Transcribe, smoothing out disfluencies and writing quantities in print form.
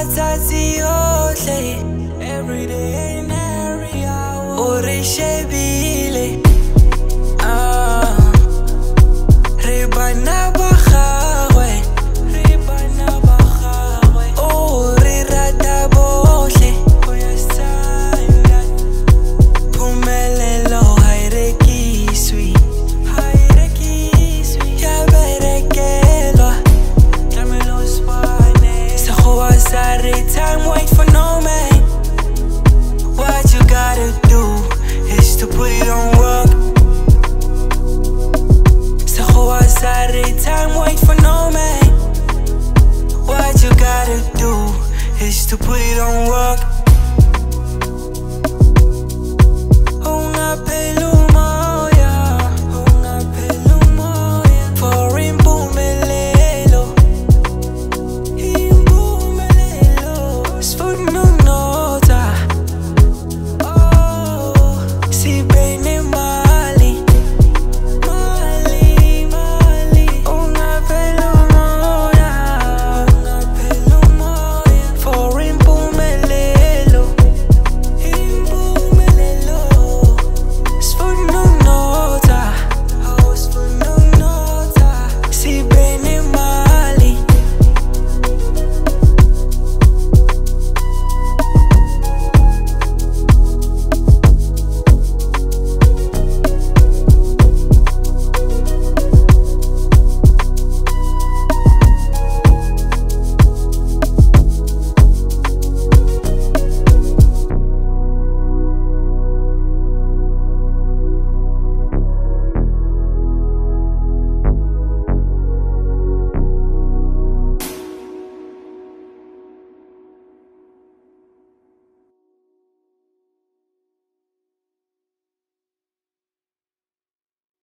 matsatsi ohle, every day and every hour o re shebile. Re bana ba gagwe, o re rata bohle. Phumelelo ha e rekiswe, ya berekelwa. Sekgowa sa re time wait for no man. What you gotta do is to put it on work. Sekgowa sa re time wait for no man. What you gotta do is to put it on work.